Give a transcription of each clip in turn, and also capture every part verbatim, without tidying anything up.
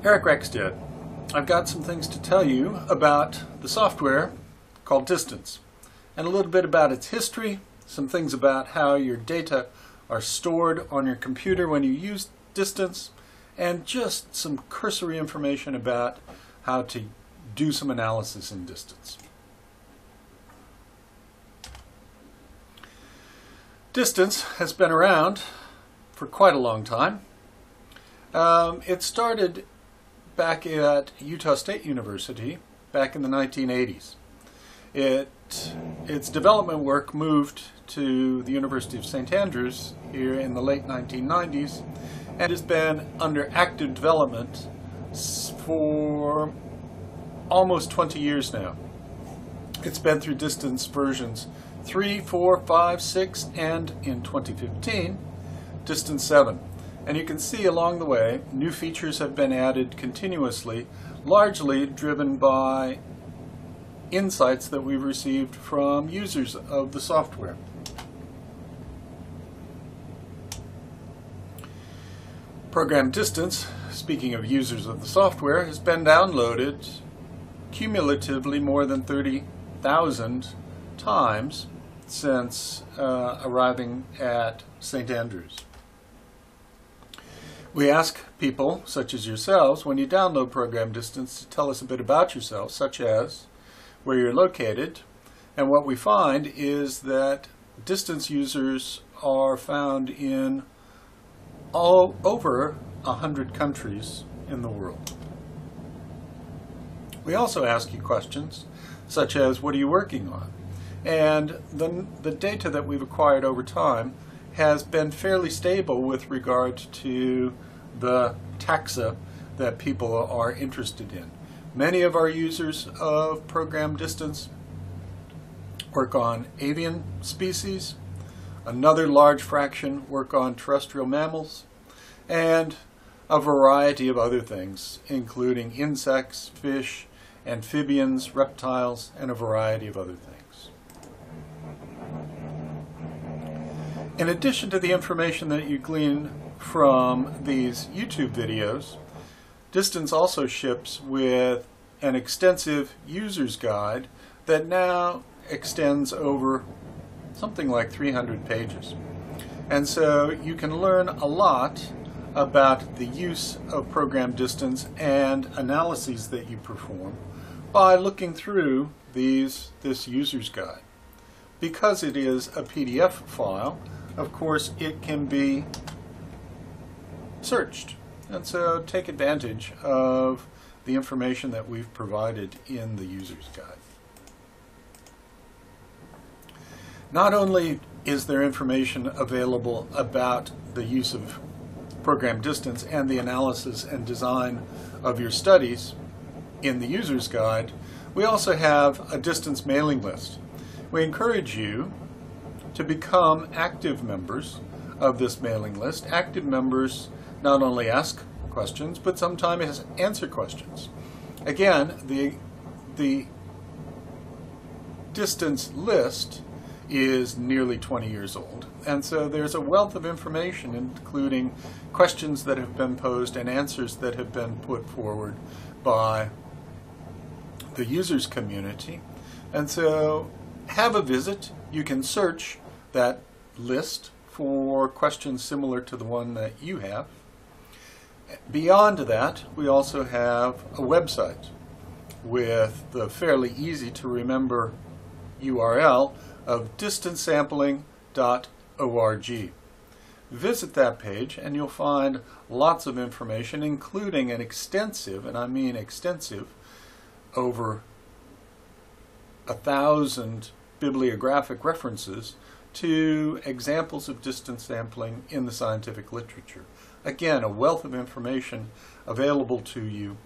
Eric Rexted. I've got some things to tell you about the software called Distance, and a little bit about its history, some things about how your data are stored on your computer when you use Distance, and just some cursory information about how to do some analysis in Distance. Distance has been around for quite a long time. Um, it started back at Utah State University back in the nineteen eighties. It, its development work moved to the University of Saint Andrews here in the late nineteen nineties and has been under active development for almost twenty years now. It's been through Distance versions three, four, five, six, and in twenty fifteen, Distance seven. And you can see along the way, new features have been added continuously, largely driven by insights that we've received from users of the software. Program Distance, speaking of users of the software, has been downloaded cumulatively more than thirty thousand times since uh, arriving at Saint Andrews. We ask people, such as yourselves, when you download Program Distance, to tell us a bit about yourself, such as where you're located. And what we find is that Distance users are found in all over a hundred countries in the world. We also ask you questions, such as what are you working on? And the, the data that we've acquired over time has been fairly stable with regard to the taxa that people are interested in. Many of our users of Program Distance work on avian species, another large fraction work on terrestrial mammals, and a variety of other things, including insects, fish, amphibians, reptiles, and a variety of other things. In addition to the information that you glean from these YouTube videos, Distance also ships with an extensive user's guide that now extends over something like three hundred pages. And so you can learn a lot about the use of Program Distance and analyses that you perform by looking through these this user's guide. Because it is a P D F file, of course, it can be searched. And so take advantage of the information that we've provided in the user's guide. Not only is there information available about the use of Program Distance and the analysis and design of your studies in the user's guide, we also have a Distance mailing list. We encourage you to become active members of this mailing list. Active members not only ask questions, but sometimes answer questions. Again, the, the Distance list is nearly twenty years old, and so there's a wealth of information, including questions that have been posed and answers that have been put forward by the users community. And so have a visit. You can search that list for questions similar to the one that you have. Beyond that, we also have a website with the fairly easy to remember U R L of distance sampling dot org. Visit that page and you'll find lots of information, including an extensive, and I mean extensive, over a thousand bibliographic references to examples of distance sampling in the scientific literature. Again, a wealth of information available to you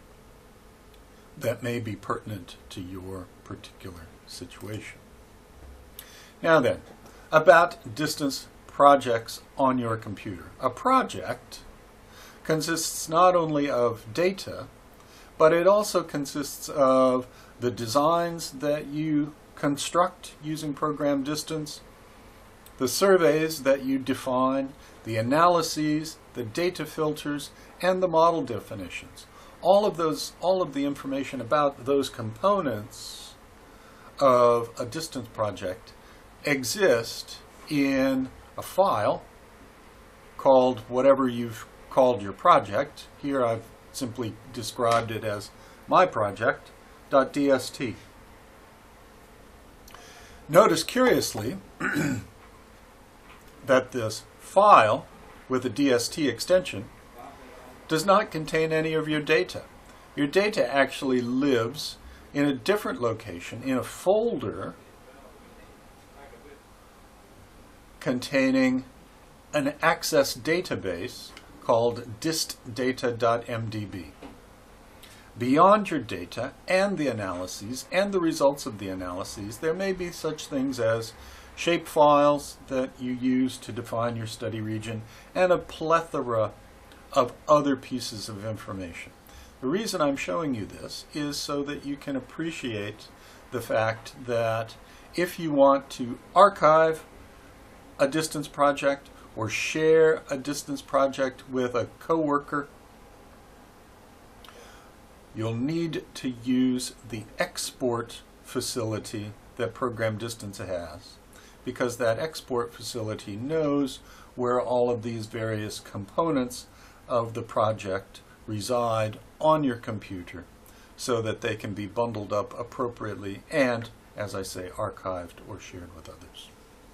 that may be pertinent to your particular situation. Now then, about distance projects on your computer. A project consists not only of data, but it also consists of the designs that you construct using Program Distance, the surveys that you define, the analyses, the data filters, and the model definitions. All of those, all of the information about those components of a distance project exist in a file called whatever you've called your project. Here I've simply described it as my project.dst. Notice curiously that this file with a D S T extension does not contain any of your data. Your data actually lives in a different location, in a folder containing an access database called distdata.mdb. Beyond your data and the analyses and the results of the analyses, there may be such things as shape files that you use to define your study region and a plethora of other pieces of information. The reason I'm showing you this is so that you can appreciate the fact that if you want to archive a distance project or share a distance project with a coworker, you'll need to use the export facility that Program Distance has, because that export facility knows where all of these various components of the project reside on your computer so that they can be bundled up appropriately and, as I say, archived or shared with others.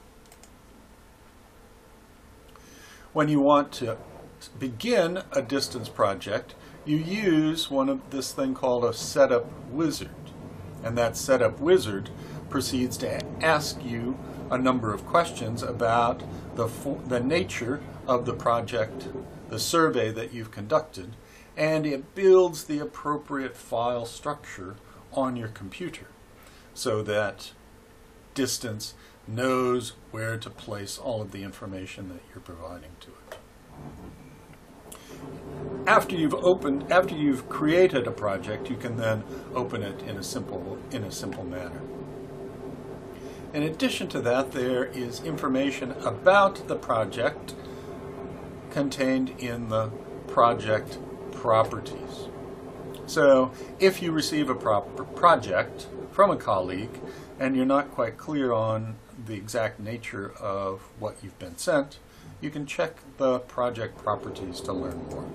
When you want to begin a distance project, you use one of this thing called a setup wizard. And that setup wizard proceeds to ask you a number of questions about the, the nature of the project, the survey that you've conducted, and it builds the appropriate file structure on your computer so that Distance knows where to place all of the information that you're providing to it. After you've opened, after you've created a project, you can then open it in a simple, in a simple manner. In addition to that, there is information about the project contained in the project properties. So if you receive a pro project from a colleague and you're not quite clear on the exact nature of what you've been sent, you can check the project properties to learn more.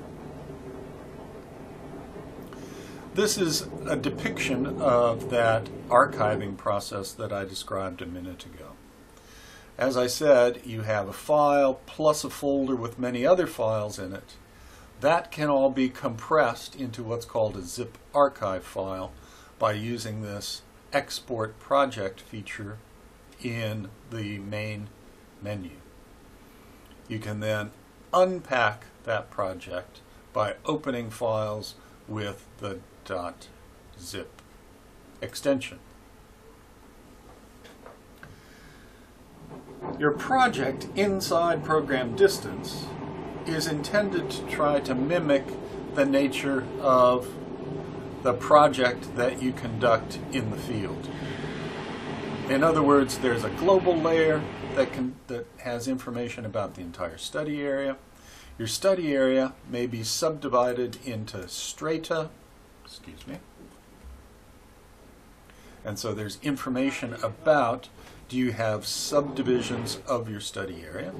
This is a depiction of that archiving process that I described a minute ago. As I said, you have a file plus a folder with many other files in it. That can all be compressed into what's called a zip archive file by using this export project feature in the main menu. You can then unpack that project by opening files with the .zip extension. Your project inside Program Distance is intended to try to mimic the nature of the project that you conduct in the field. In other words, there's a global layer that, can, that has information about the entire study area. Your study area may be subdivided into strata, excuse me, and so there's information about, do you have subdivisions of your study area?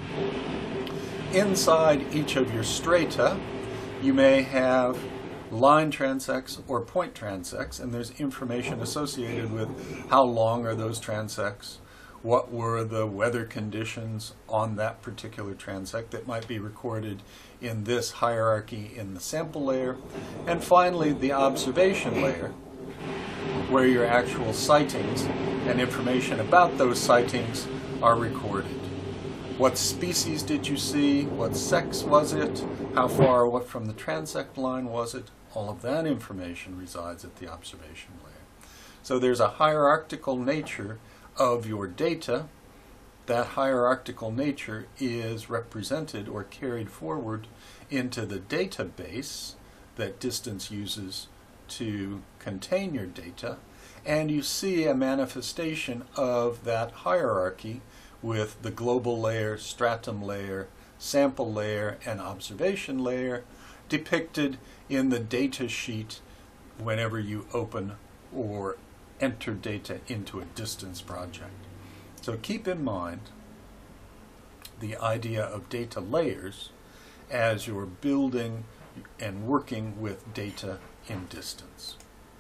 Inside each of your strata, you may have line transects or point transects, and there's information associated with how long are those transects, what were the weather conditions on that particular transect that might be recorded in this hierarchy in the sample layer, and finally the observation layer, where your actual sightings and information about those sightings are recorded. What species did you see? What sex was it? How far what from the transect line was it? All of that information resides at the observation layer. So there's a hierarchical nature of your data. That hierarchical nature is represented or carried forward into the database that Distance uses to contain your data, and you see a manifestation of that hierarchy with the global layer, stratum layer, sample layer, and observation layer depicted in the data sheet whenever you open or enter data into a distance project. So keep in mind the idea of data layers as you're building and working with data in distance.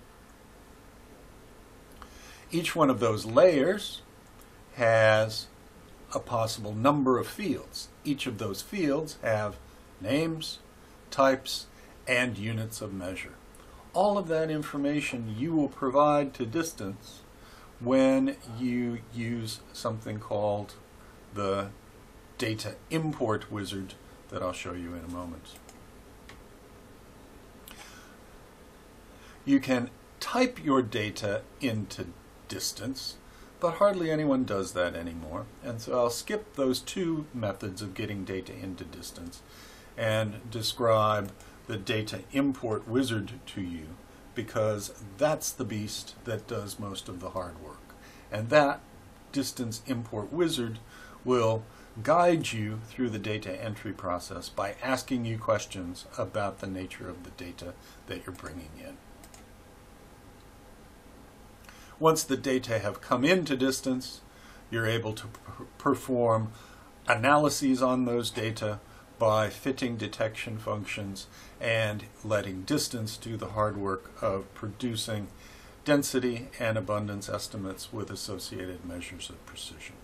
Each one of those layers has a possible number of fields. Each of those fields have names, types, and units of measure. All of that information you will provide to distance when you use something called the data import wizard that I'll show you in a moment. You can type your data into distance, but hardly anyone does that anymore. And so I'll skip those two methods of getting data into distance and describe the data import wizard to you, because that's the beast that does most of the hard work. And that distance import wizard will guide you through the data entry process by asking you questions about the nature of the data that you're bringing in. Once the data have come into distance, you're able to perform analyses on those data by fitting detection functions and letting distance do the hard work of producing density and abundance estimates with associated measures of precision.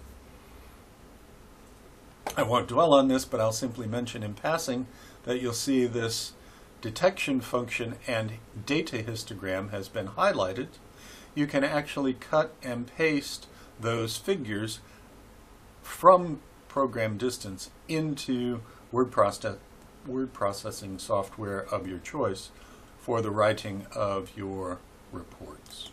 I won't dwell on this, but I'll simply mention in passing that you'll see this detection function and data histogram has been highlighted. You can actually cut and paste those figures from program distance into word, process, word processing software of your choice for the writing of your reports.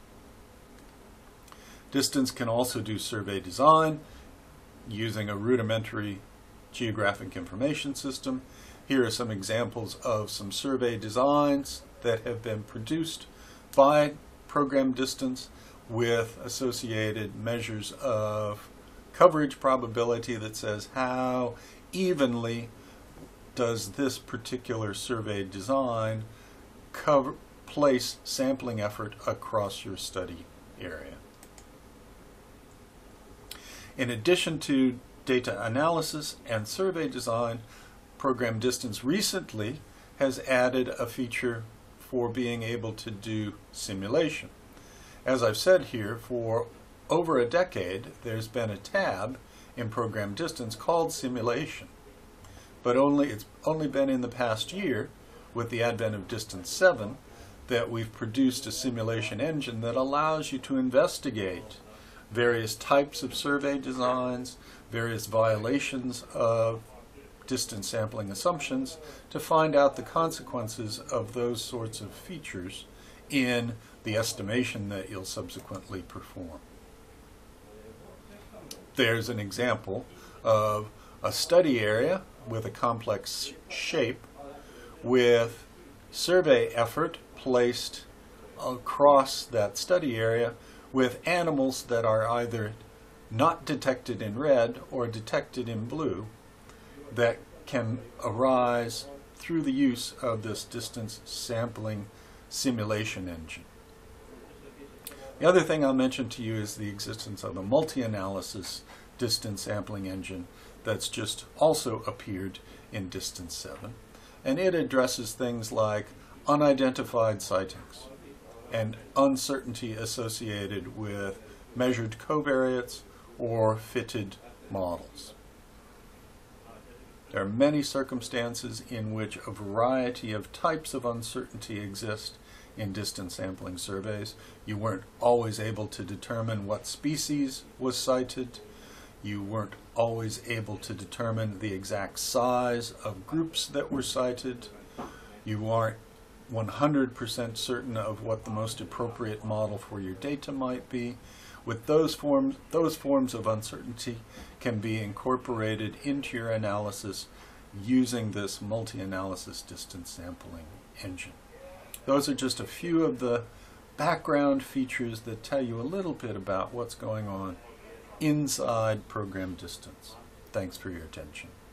Distance can also do survey design using a rudimentary geographic information system. Here are some examples of some survey designs that have been produced by program distance with associated measures of coverage probability that says how evenly does this particular survey design cover, place sampling effort across your study area. In addition to data analysis and survey design, program distance recently has added a feature for being able to do simulation. As I've said here, for over a decade there's been a tab in program distance called simulation, but only it's only been in the past year with the advent of distance seven that we've produced a simulation engine that allows you to investigate various types of survey designs, various violations of distance sampling assumptions to find out the consequences of those sorts of features in the estimation that you'll subsequently perform. There's an example of a study area with a complex shape with survey effort placed across that study area with animals that are either not detected in red or detected in blue that can arise through the use of this distance sampling simulation engine. The other thing I'll mention to you is the existence of a Multianalysis distance sampling engine that's just also appeared in distance seven, and it addresses things like unidentified sightings and uncertainty associated with measured covariates or fitted models. There are many circumstances in which a variety of types of uncertainty exist in distance sampling surveys. You weren't always able to determine what species was cited. You weren't always able to determine the exact size of groups that were cited. You aren't one hundred percent certain of what the most appropriate model for your data might be. With those forms, those forms of uncertainty can be incorporated into your analysis using this multi-analysis distance sampling engine. Those are just a few of the background features that tell you a little bit about what's going on inside program distance. Thanks for your attention.